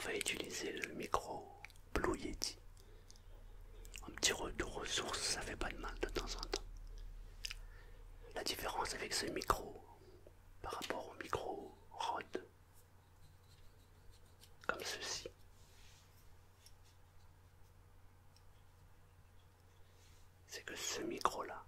va utiliser le micro Blue Yeti. Un petit retour aux sources, ça fait pas de mal de temps en temps. La différence avec ce micro par rapport au micro Rode, comme ceci, c'est que ce micro-là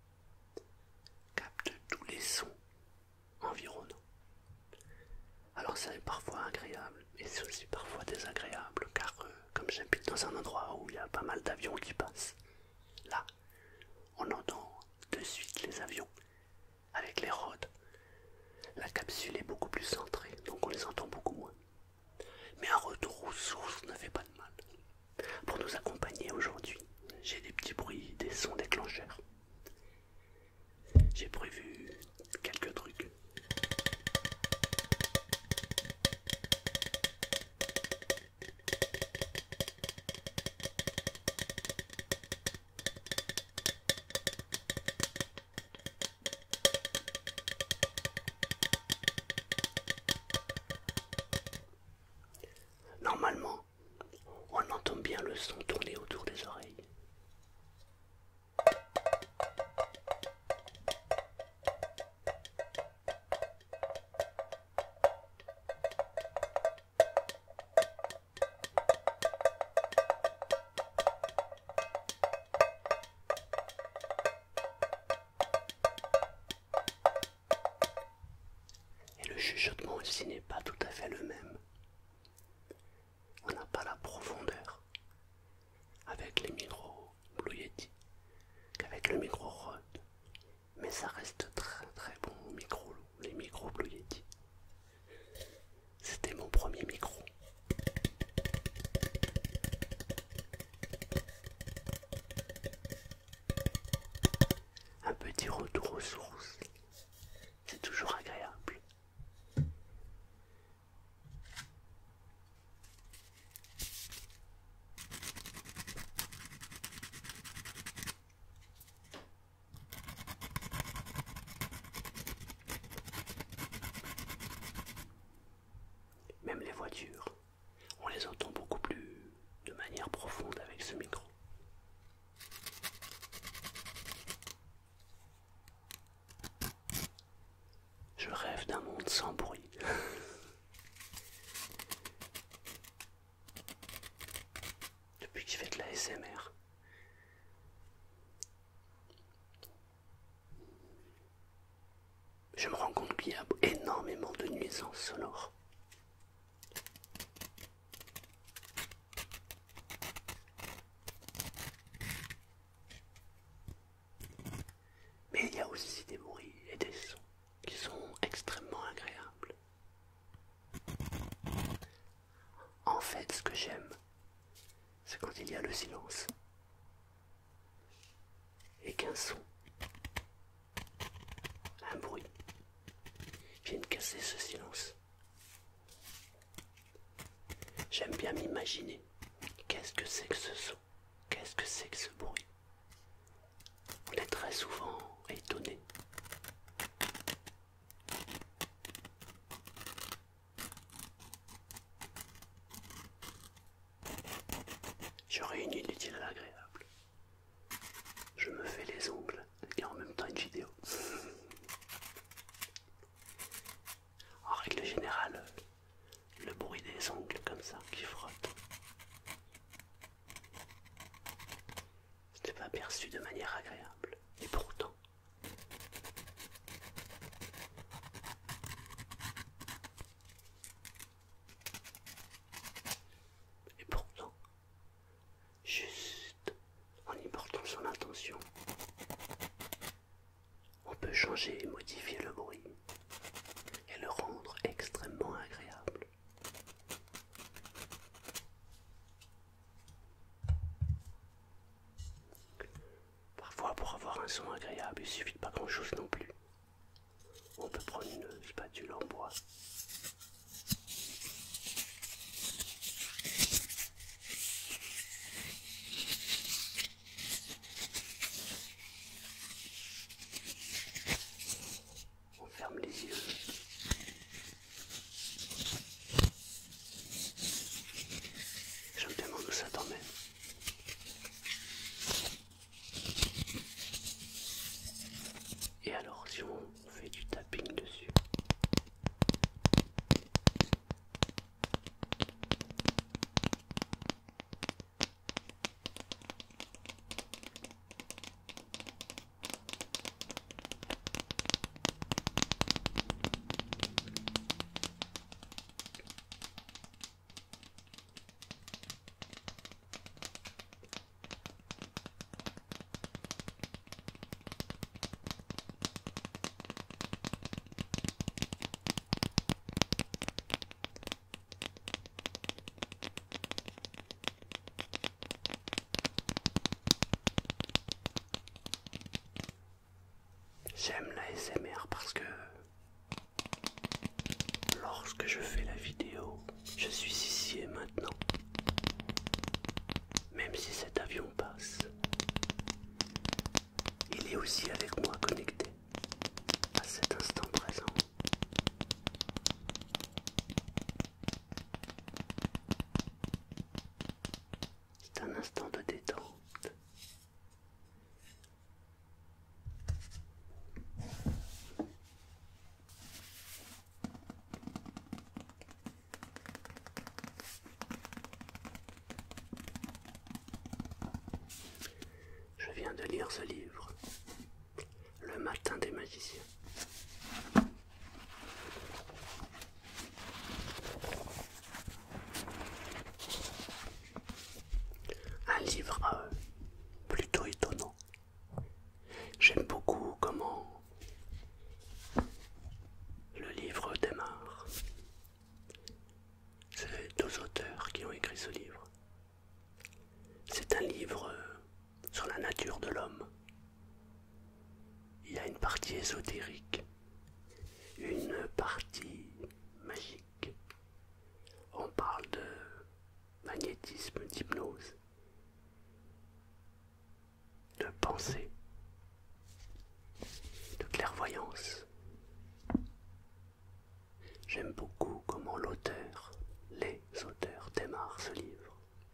capte tous les sons environnants. Alors c'est parfois agréable, et c'est aussi parfois désagréable, car comme j'habite dans un endroit où il y a pas mal d'avions qui passent, là, on entend de suite les avions. Avec les Rode, la capsule est beaucoup plus centrée, donc on les entend beaucoup moins. Mais un retour aux sources ne fait pas de mal. Pour nous accompagner aujourd'hui, j'ai des petits bruits, des sons déclencheurs. J'ai prévu quelques trucs. Normalement, on entend bien le son tourner autour des oreilles. Et le chuchotement aussi n'est pas tout à fait le même. On n'a pas la profondeur avec les micros Blue Yeti qu'avec le micro Rode. Mais ça reste très très bon micro, les micros Blue Yeti. C'était mon premier micro. Un petit retour aux sources, c'est toujours agréable. Même les voitures, on les entend beaucoup plus de manière profonde avec ce micro. Je rêve d'un monde sans bruit. Depuis que je fais de la ASMR. Je me rends compte qu'il y a énormément de nuisances sonores. Mais il y a aussi des bruits et des sons qui sont extrêmement agréables. En fait, ce que j'aime, c'est quand il y a le silence. Et qu'un son, un bruit, vienne casser ce silence. J'aime bien m'imaginer qu'est-ce que c'est que ce son, qu'est-ce que c'est que ce bruit. On est très souvent étonné. Je réunis l'utile à l'agréable. Je me fais les ongles et en même temps une vidéo. En règle générale, le bruit des ongles comme ça qui frottent, ce n'est pas perçu de manière agréable. Et pourtant, juste en y portant son attention, on peut changer et modifier le bruit et le rendre extrêmement agréable. Parfois, pour avoir un son agréable, il suffit de pas grand chose non plus. On peut prendre une spatule en bois. On ferme les yeux. que je fais la vidéo, je suis ici et maintenant. Même si cet avion passe, il est aussi avec moi connecté à cet instant présent. C'est un instant de détente. Je viens de lire ce livre, Le Matin des Magiciens. Un livre plutôt étonnant. J'aime beaucoup comment le livre démarre. C'est deux auteurs qui ont écrit ce livre. C'est un livre sur la nature de l'homme. Il y a une partie ésotérique, une partie magique. On parle de magnétisme, d'hypnose, de pensée, de clairvoyance. J'aime beaucoup comment les auteurs démarrent ce livre.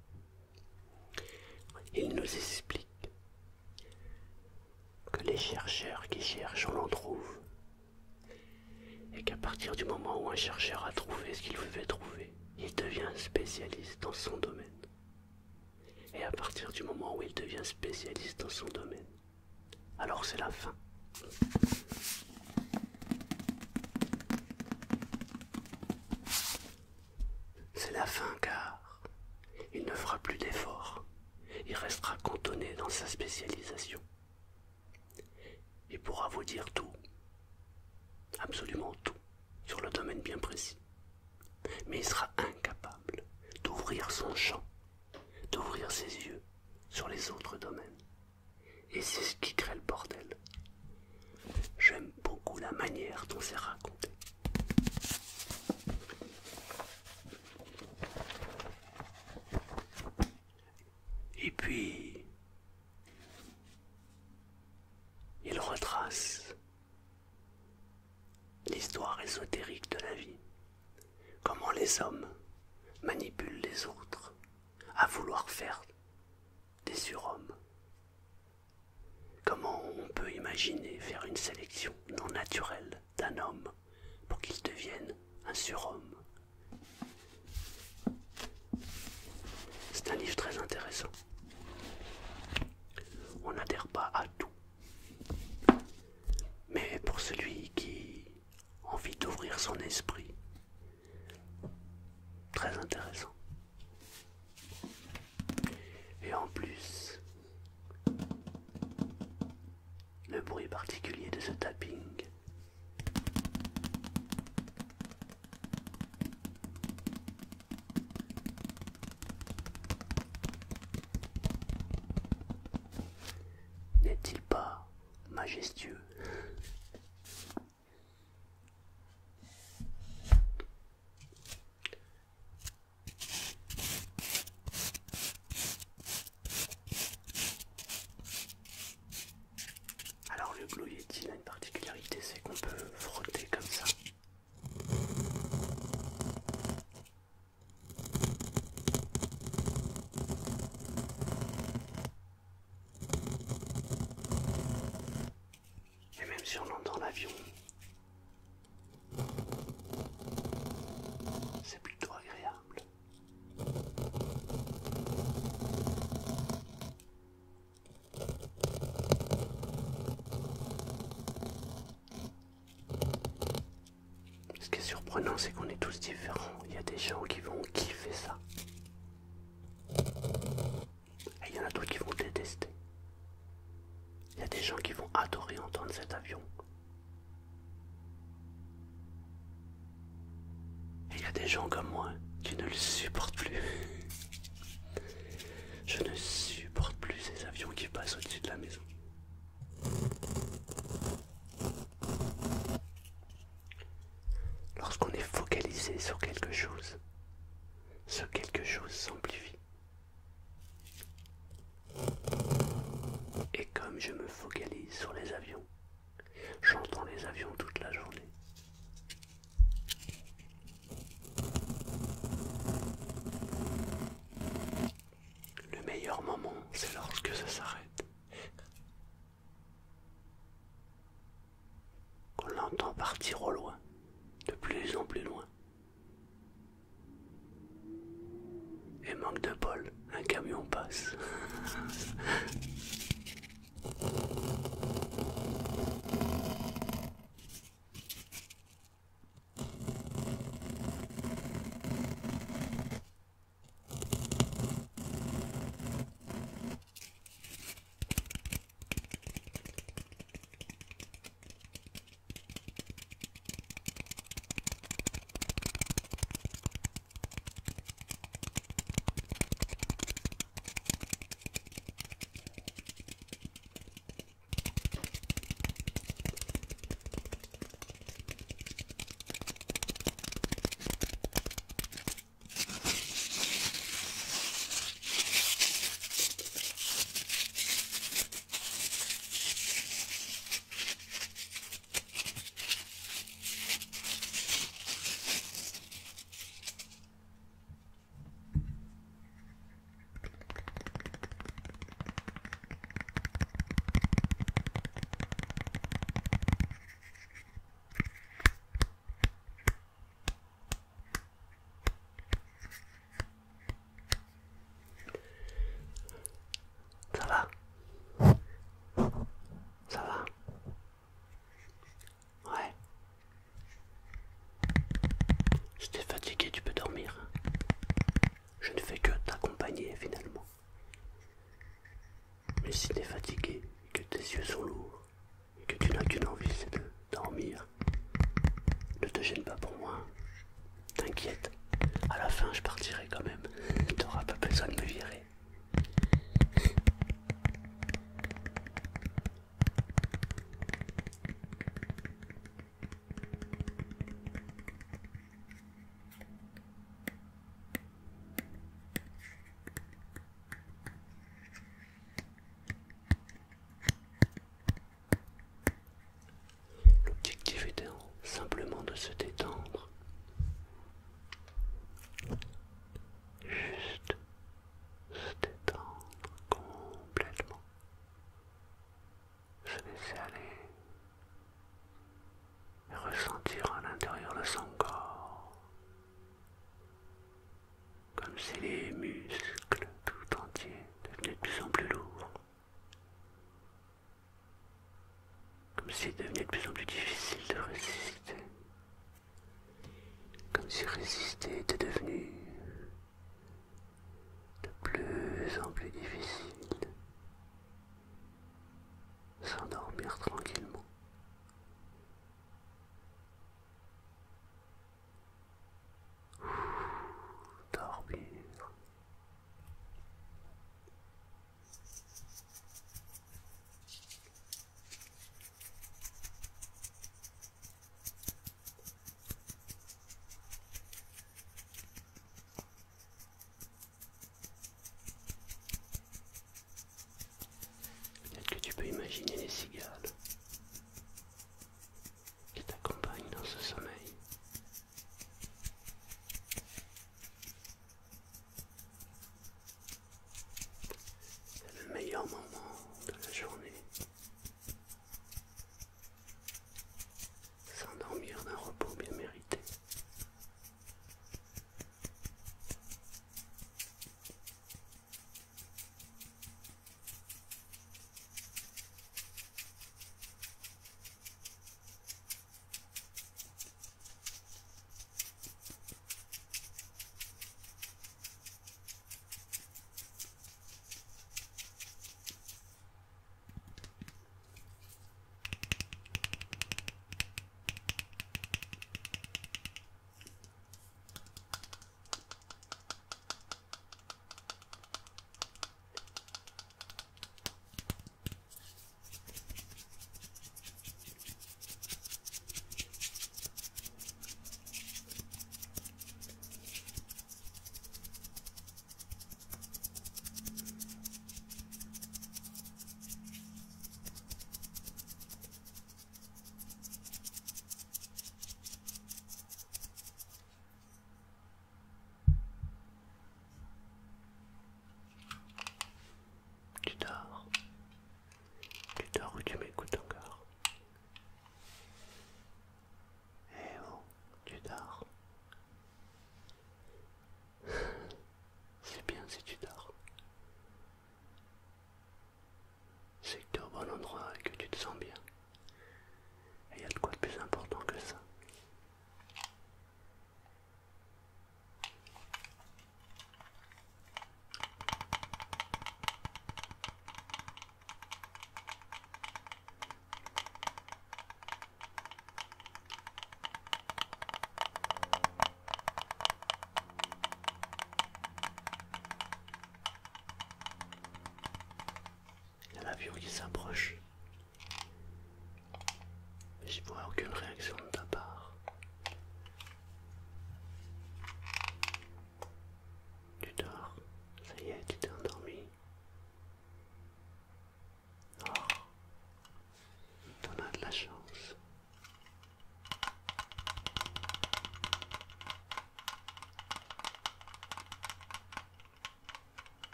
Ils nous expliquent que les chercheurs qui cherchent, on en trouve. Et qu'à partir du moment où un chercheur a trouvé ce qu'il devait trouver, il devient spécialiste dans son domaine. Et à partir du moment où il devient spécialiste dans son domaine, alors c'est la fin. C'est la fin car il ne fera plus d'efforts. Il restera cantonné dans sa spécialisation. Il pourra vous dire tout, absolument tout, sur le domaine bien précis. Mais il sera incapable d'ouvrir son champ, d'ouvrir ses yeux sur les autres domaines. Et c'est ce qui crée le bordel. J'aime beaucoup la manière dont c'est raconté. Et puis, il retrace l'histoire ésotérique de la vie. Comment les hommes manipulent les autres à vouloir faire des surhommes. Comment on peut imaginer faire une sélection non naturelle d'un homme pour qu'il devienne un surhomme. C'est un livre très intéressant. On n'adhère pas à tout. Mais pour celui qui a envie d'ouvrir son esprit, très intéressant. Et en plus, le bruit particulier de ce tapping. N'est-il pas majestueux ? Alors le Blue Yeti a une particularité, c'est qu'on peut frotter comme ça. Et même si on entend l'avion, c'est plutôt agréable. Ce qui est surprenant, c'est qu'on est tous différents. Il y a des gens qui vont kiffer ça. Et il y en a d'autres qui vont détester. Il y a des gens qui vont adorer entendre cet avion. Et il y a des gens comme moi qui ne le supportent plus. Je ne supporte plus ces avions qui passent au-dessus de la maison. Lorsqu'on est focalisé focaliser sur quelque chose. Ce quelque chose s'amplifie. Et comme je me focalise sur les avions, j'entends les avions toute la journée. Le meilleur moment, c'est lorsque ça s'arrête. Qu'on l'entend partir au loin, de plus en plus loin. Et manque de bol, un camion passe. Ça va? Ça va? Ouais. Si t'es fatigué, tu peux dormir. Je ne fais que t'accompagner finalement. Mais si t'es fatigué, que tes yeux sont lourds, et que tu n'as qu'une envie, c'est de dormir, ne te gêne pas pour moi. T'inquiète, à la fin je partirai quand même. T'auras pas besoin de me virer. L'objectif étant simplement de se détendre. Juste se détendre complètement. Se laisser aller et ressentir à l'intérieur de son corps comme si les muscles tout entiers devenaient de plus en plus lourds, comme s'il devenait de plus en plus difficile de résister, comme si résister était devenu de plus en plus difficile. S'endormir tranquillement. Dormir.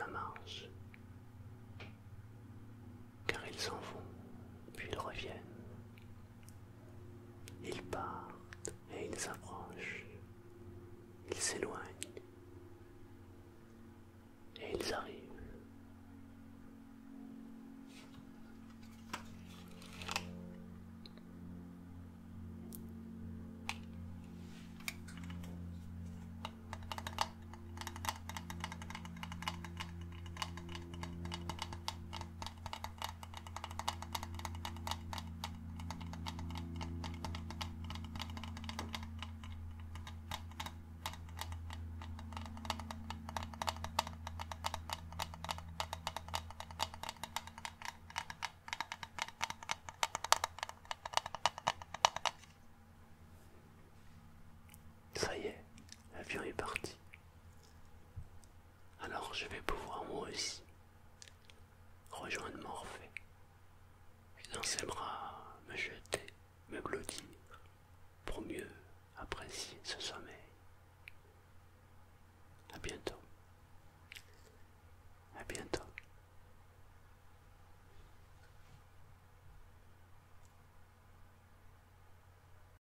la marche, car ils s'en vont, puis ils reviennent. Ils partent et ils s'approchent, ils s'éloignent et ils arrivent. Ça y est, l'avion est parti. Alors je vais pouvoir moi aussi rejoindre Morphée. Et dans ses bras,